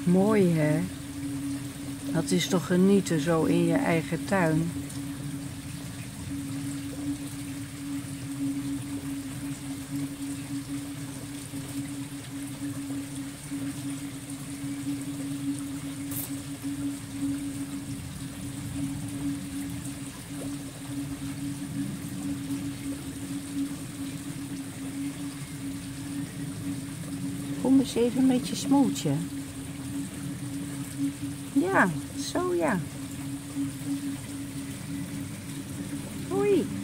Mooi hè? Dat is toch genieten zo in je eigen tuin. Kom eens even met je smoeltje. Ja, zo ja. Hoi.